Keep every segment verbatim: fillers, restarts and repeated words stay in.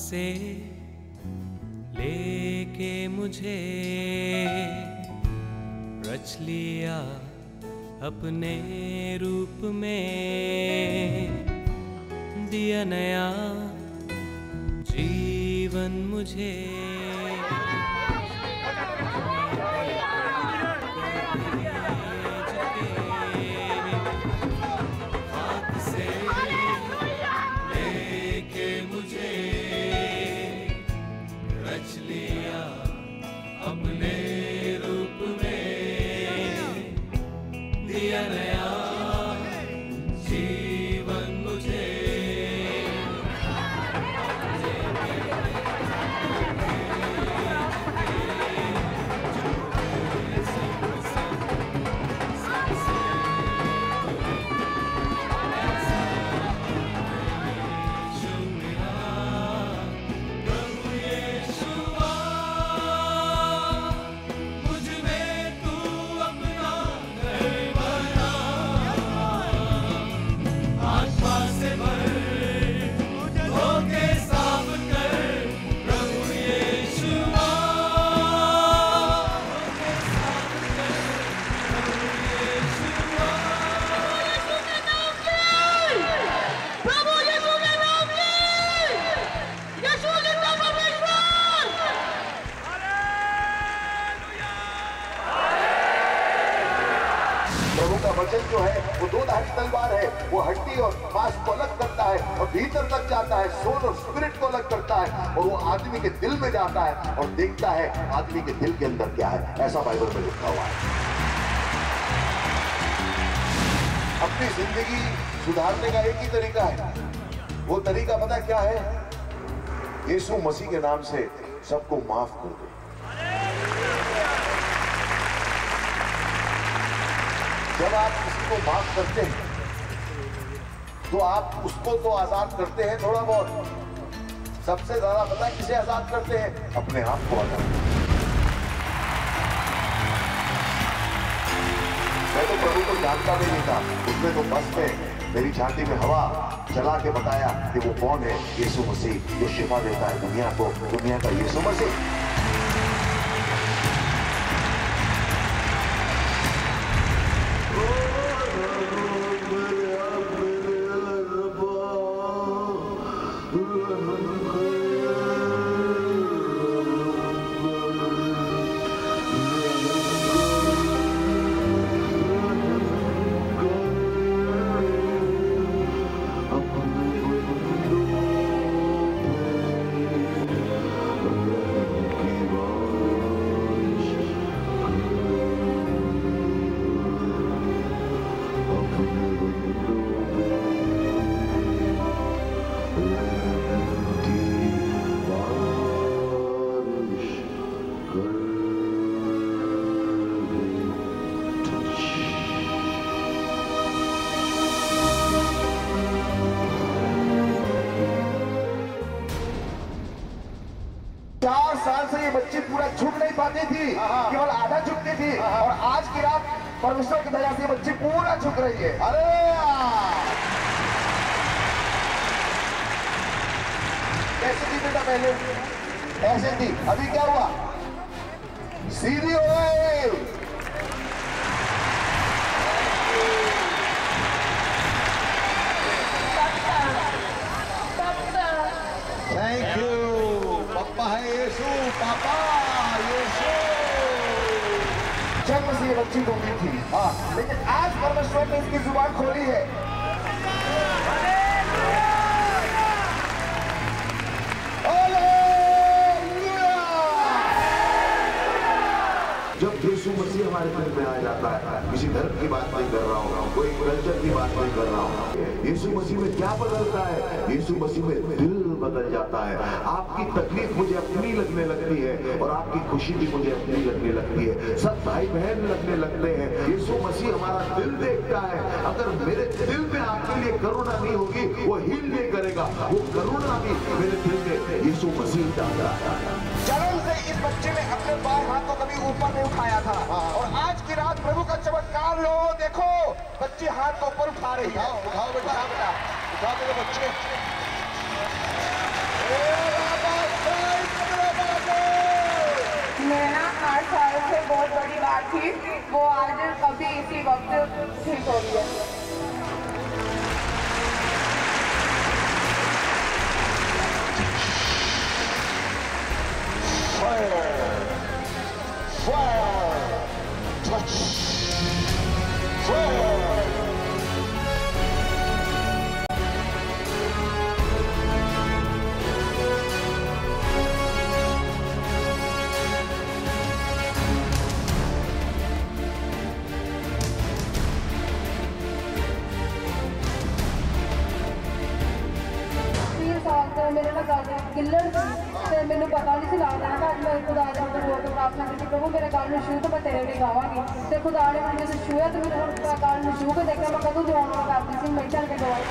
से लेके मुझे रच लिया अपने रूप में, दिया नया जीवन मुझे। अपने रूप में दिया नया जीवन मुझे। प्रभु का वचन जो है वो दो धारी तलवार है, वो हड्डी और मांस को अलग करता है और भीतर तक जाता है, सोल और स्पिरिट को अलग करता है और वो आदमी के दिल में जाता है और देखता है आदमी के दिल के अंदर क्या है। ऐसा बाइबल में लिखा हुआ है। अपनी जिंदगी सुधारने का एक ही तरीका है, वो तरीका पता क्या है? यीशु मसीह के नाम से सबको माफ कर दो। जब आप किसी को माफ करते हैं तो आप उसको तो आजाद करते हैं थोड़ा बहुत, सबसे ज्यादा पता है किसे आजाद करते हैं? अपने आप को आजाद। मैं तो प्रभु को जानता भी नहीं था, उसने तो बस में मेरी छाती में हवा चला के बताया कि वो कौन है, यीशु मसीह, जो शिफा देता है दुनिया को, दुनिया का यीशु मसीह। चार साल से ये बच्ची पूरा झुक नहीं पाती थी, केवल आधा झुकती थी और आज की रात परमेश्वर की दया से ये बच्ची पूरा झुक रही है। अरे कैसे थी बेटा पहले? ऐसे थी, अभी क्या हुआ? सीधी हो गई। थैंक यू पापा है यीशु, पापा यीशु। जन्म से ये बच्ची गूंगी थी, हाँ, लेकिन आज परमेश्वर ने इसकी जुबान खोली है। जब यीशु मसीह हमारे दिल में आ जाता है, किसी धर्म की बात नहीं कर रहा हूँ, कोई कल्चर की बात नहीं कर रहा हूँ, यीशु मसीह में क्या बदलता है? यीशु मसीह में दिल बदल जाता है। आपकी तकलीफ मुझे अपनी लगने लगती है और आपकी खुशी भी मुझे अपनी लगने लगती है, सब भाई बहन लगने लगते हैं। यीशु मसीह हमारा दिल देखता है, अगर मेरे दिल में आपके लिए करुणा नहीं होगी वो हील नहीं करेगा, वो करुणा भी मेरे दिल में यीशु मसीह डालता है। जन्म से इस बच्चे ने अपने बाएं हाथ को कभी ऊपर नहीं उठाया था और आज की रात प्रभु का चमत्कार लो, देखो बच्ची हाथ को ऊपर उठा रही है। उठाओ बेटा, उठाओ बेटा, उठाओ मेरे बच्चे। साल से बहुत बड़ी बात थी, वो आज अभी इसी वक्त ठीक हो रही है। Fire! Fire! Touch! Fire! मेरे ना किल्लर ते मैंने पता नहीं सी लगता ना मैं खुदा दे अंदर रोक प्रार्थना की प्रभु मेरे गाल में छू तो मैं तेरे लिए गावांगी ते खुदा ने मुझे जैसे छुआ तो मैंने उनका गाल में छू के देखा मैं कदों जवान में करती सी मैं चल के गवाई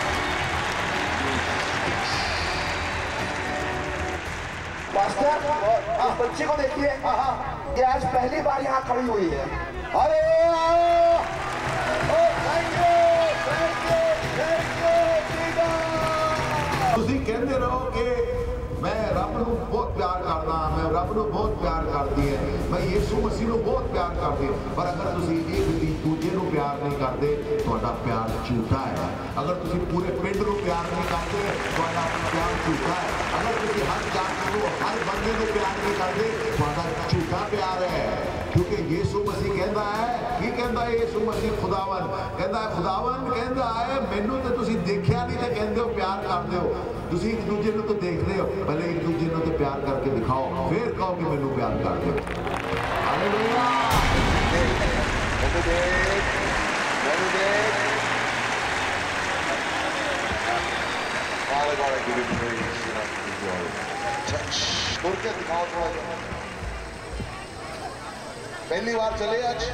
मास्टर इस बच्ची को देखिए, ये आज पहली बार यहाँ खड़ी हुई है। अरे thank you thank you thank you. ਤੁਸੀਂ ਕਹਿੰਦੇ ਰਹੋ ਕਿ मैं रब ਨੂੰ बहुत प्यार करना, मैं रब ਨੂੰ बहुत प्यार करती है, मैं यीशु मसीह ਨੂੰ बहुत प्यार करती है, पर अगर ਤੁਸੀਂ एक दूजे ਨੂੰ प्यार नहीं करते ਤੁਹਾਡਾ प्यार झूठा है। अगर ਤੁਸੀਂ पूरे पिंड ਨੂੰ प्यार नहीं करते ਤੁਹਾਡਾ प्यार झूठा है। अगर ਤੁਸੀਂ हर जाति को हर बंदे ਨੂੰ प्यार नहीं करते ਤੁਹਾਡਾ झूठा प्यार है। क्योंकि यीशु मसीह कहता है, की कहता है यीशु मसीह खुदावन कहता है, खुदावन कहता है मैनू तो तुसी देखिया नहीं तो कहते हो प्यार करते हो, तुसी एक दूजे को तो देखते हो, पहले एक दूजे को तो प्यार करके दिखाओ फिर कहो कि मैनू प्यार करते हो। Hallelujah. Father God, I give you praise and I give you glory. Touch. मुड़ के दिखाओ थोड़ा। पहली बार चले आज?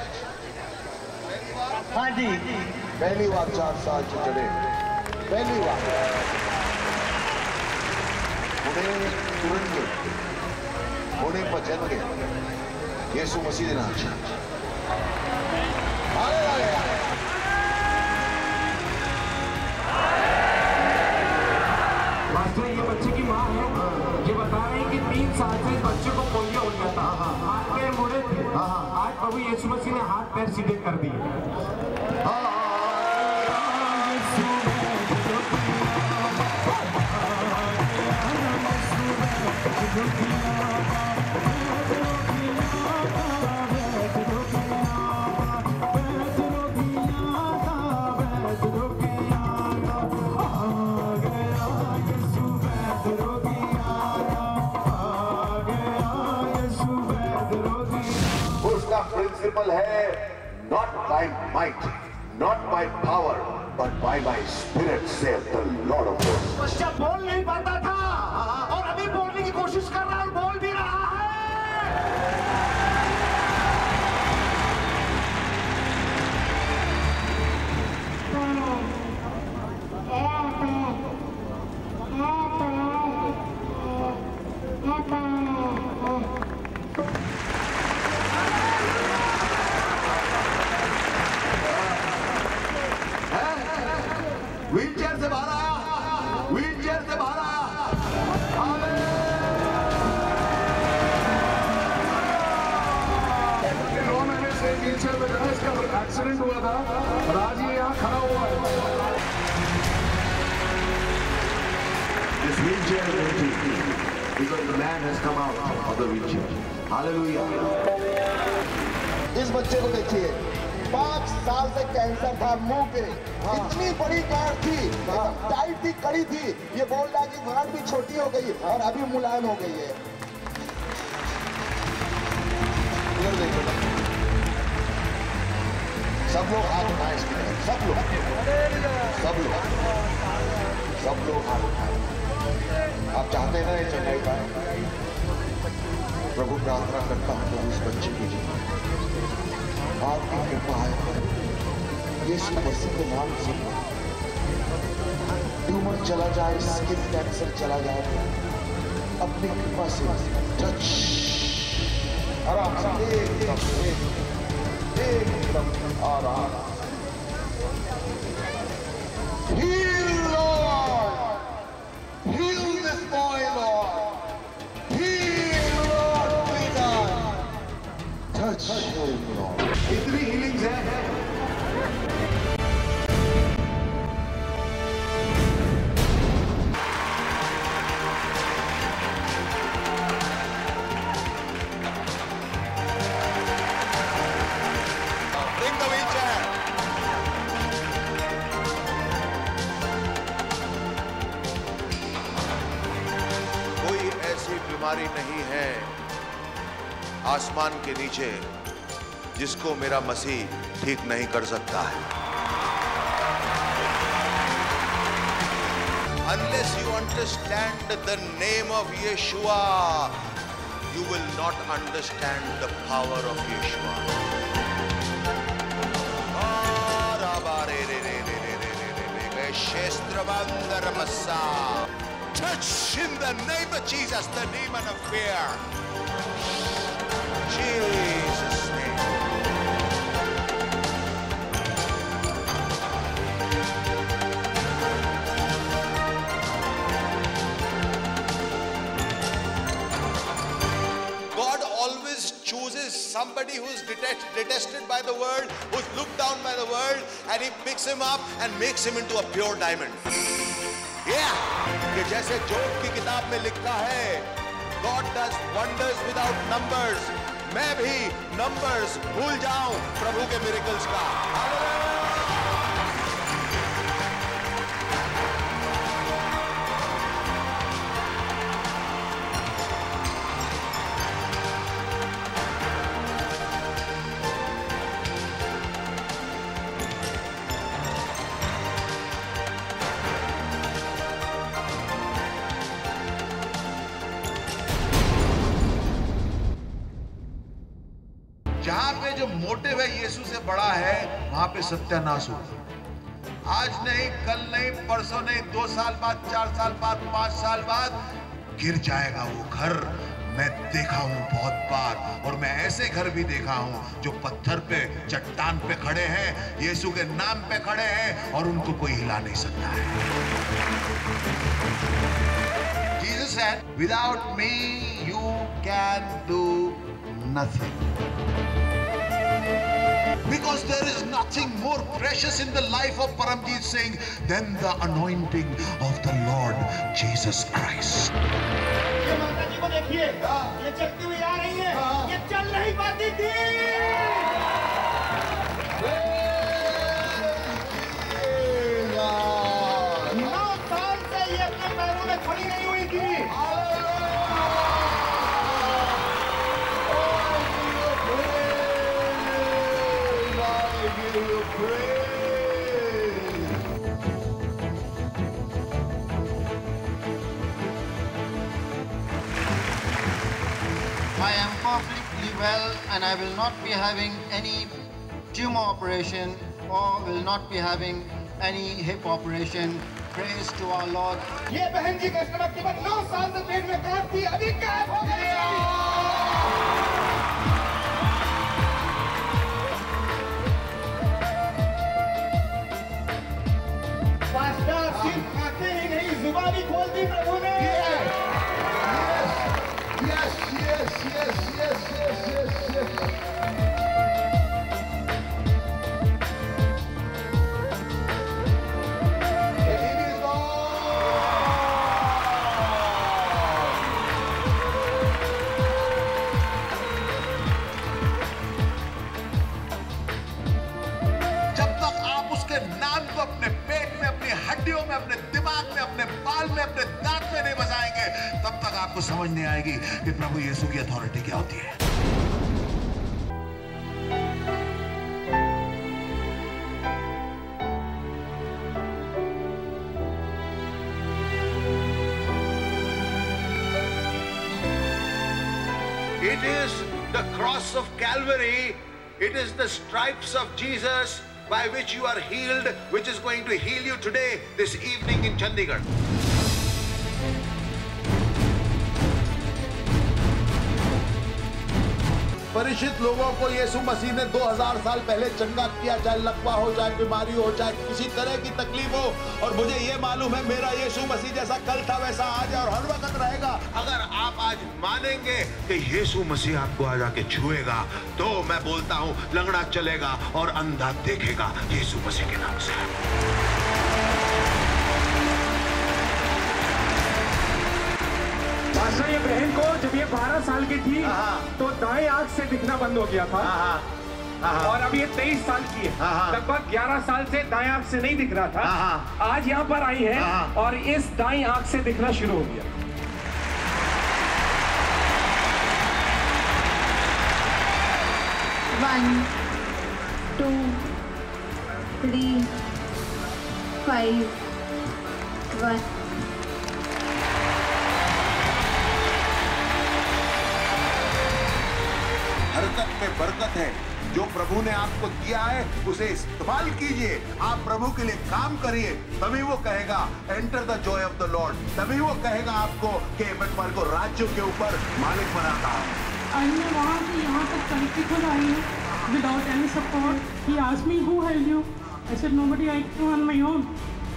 हाँ जी। पहली बार चार साल से चले, पहली बार। उन्हें तुरंत उन्हें भजन के यीशु मसीह के नाम से। हालेलुया। मास्टर ये बच्चे की माँ है, ये बता रहे हैं कि तीन साल से इस बच्चे को पोलियो हो गया था, हाथ पैर मुड़े थे, आज प्रभु यीशु मसीह ने हाथ पैर सीधे कर दिए। प्रिंसिपल है, not by might, not by power, but by my spirit, saith the Lord of hosts. बच्चा बोल नहीं पाता था और अभी बोलने की कोशिश कर रहा है और बोल भी रहा है। व्हीलचेयर से बाहर आया, व्हीलचेयर से बाहर आया। नौ महीने से व्हीलचेयर में था, इसका एक्सीडेंट हुआ था और आज ये यहाँ खड़ा हुआ है। This wheelchair is empty because the man has come out of the wheelchair. Hallelujah. इस बच्चे को देखिए, पांच साल से कैंसर था मुंह पे, इतनी बड़ी गांठ थी, एकदम टाइट थी, कड़ी थी, ये बोल रहा है कि गांठ भी छोटी हो गई और अभी मुलायम हो गई है। इधर देखो, सब लोग हाथ उठाए इसकी तरफ, सब लोग सब लोग सब लोग हाथ उठाए। आप चाहते हैं ना ये चढ़ाई पाए? प्रभु प्रार्थना करता हूँ प्रभु इस बच्चे के लिए आपकी कृपा है, यीशु मसीह के नाम से ट्यूमर चला जाए, स्किन कैंसर चला जाए, अपनी कृपा से टच आराम से एकदम एकदम आराम। Heal Lord, heal this boy Lord, heal Lord, be done, बीमारी नहीं है आसमान के नीचे जिसको मेरा मसीह ठीक नहीं कर सकता है। Unless you understand the name of Yeshua, you will not understand the power of Yeshua. Touch in the name of Jesus, the demon of fear. Jesus' name. God always chooses somebody who's detest, detested by the world, who's looked down by the world, and he picks him up and makes him into a pure diamond. Yeah, कि जैसे जोब की किताब में लिखा है, God does wonders without numbers. मैं भी numbers भूल जाऊं प्रभु के miracles का. जहां पे जो मोटिव है यीशु से बड़ा है, वहां पे सत्यानाश होगा। आज नहीं, कल नहीं, परसों नहीं, दो साल बाद, चार साल बाद, पांच साल बाद गिर जाएगा वो घर। मैं देखा हूं बहुत बार, और मैं ऐसे घर भी देखा हूं जो पत्थर पे, चट्टान पे खड़े हैं, यीशु के नाम पे खड़े हैं, और उनको कोई हिला नहीं सकता है। Jesus said, without me you can do nothing. Because there is nothing more precious in the life of Paramjit Singh than the anointing of the Lord Jesus Christ. ये माता जी को देखिए, ये चलती हुई आ रही है, ये चल नहीं पाती थी। नौ साल से ये अपने पैरों में खड़ी नहीं हुई थी। I am perfectly well and I will not be having any tumor operation or will not be having any hip operation. Praise to our Lord. ये बहन जी का स्टमक केवल नौ साल से पेट में गांठ थी, अभी गायब हो गई। पास्टर सिर्फ आंखें ही नहीं, जुबान भी खोल दी प्रभु ने। Yes, yes, yes, yes, yes, yes, yes. It is जब तक आप उसके नाम को अपने पेट में, अपनी हड्डियों में, अपने दिमाग में, अपने बाल में, अपने दांत में नहीं बसाएंगे, तब तक आपको समझ नहीं आएगी कि प्रभु यीशु की अथॉरिटी क्या होती है। It is the cross of Calvary, it is the stripes of Jesus by which you are healed, which is going to heal you today, this evening in Chandigarh. परिचित लोगों को यीशु मसीह ने दो हज़ार साल पहले चंगा किया, चाहे लकवा हो, चाहे बीमारी हो, चाहे किसी तरह की तकलीफ हो। और मुझे ये मालूम है मेरा यीशु मसीह जैसा कल था वैसा आज और हर वक्त रहेगा। अगर आप आज मानेंगे कि यीशु मसीह आपको आज आके छुएगा, तो मैं बोलता हूं लंगड़ा चलेगा और अंधा देखेगा यीशु मसीह के नाम से। बादशाह, ये बहन को जब ये बारह साल की थी तो दाएं आंख से दिखना बंद हो गया था, और अब ये तेईस साल की है, लगभग ग्यारह साल से दाएं आंख से नहीं दिख रहा था। आज यहाँ पर आई है और इस दाएं आंख से दिखना शुरू हो गया। One two three five one. हरकत में बरकत है। जो प्रभु ने आपको दिया है उसे इस्तेमाल कीजिए। आप प्रभु के लिए काम करिए, तभी वो कहेगा enter the joy of the lord. तभी वो कहेगा आपको कि मैं तुम्हारे को राज्यों के ऊपर मालिक बनाता हूँ। मैं वहाँ से यहाँ तक कनेक्टेड हो आई हूँ without any support. He asked me who help you, I said nobody, I can on my own.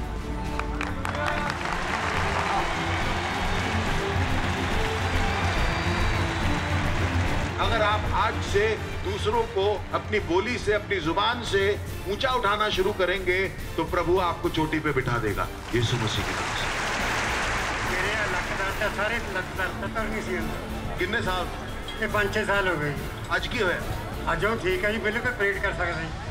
अगर आप आज से दूसरों को अपनी बोली से, अपनी जुबान से ऊंचा उठाना शुरू करेंगे तो प्रभु आपको चोटी पे बिठा देगा। यीशु मसीह की नाम से। सारे कितने साल? ये पाँच छह साल हो गए। आज की है? आज हम ठीक है जी, बिल्कुल प्रेड कर सकते हैं।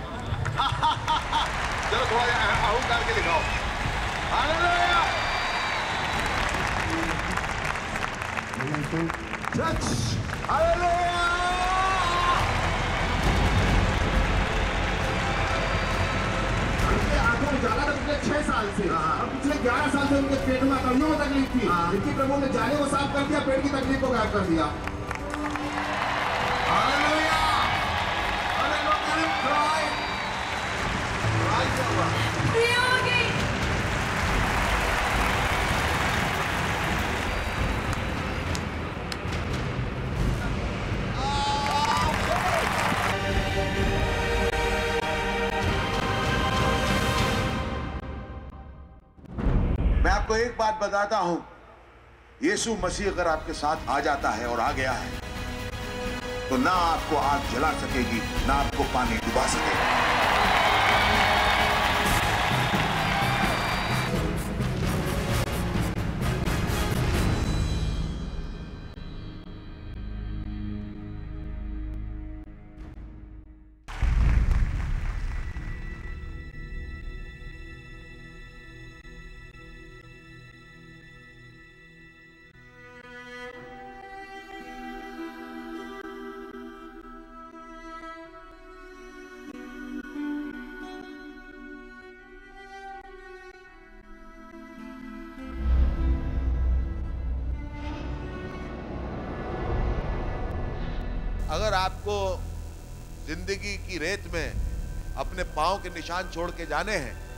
चलो थोड़ा आहू करके दिखाओ। हालेलुया। हालेलुया। आंखों में जाला था पिछले छह साल से, और पिछले ग्यारह साल से उनके पेट में कमियों में तकलीफ थी। इनकी प्रभु ने जाने को साफ कर दिया, पेट की तकलीफ को गायब कर दिया। हालेलुया। मैं आपको एक बात बताता हूं, यीशु मसीह अगर आपके साथ आ जाता है और आ गया है तो ना आपको आग जला सकेगी, ना आपको पानी डुबा सकेगा। अगर आपको जिंदगी की रेत में अपने पांव के निशान छोड़ के जाने हैं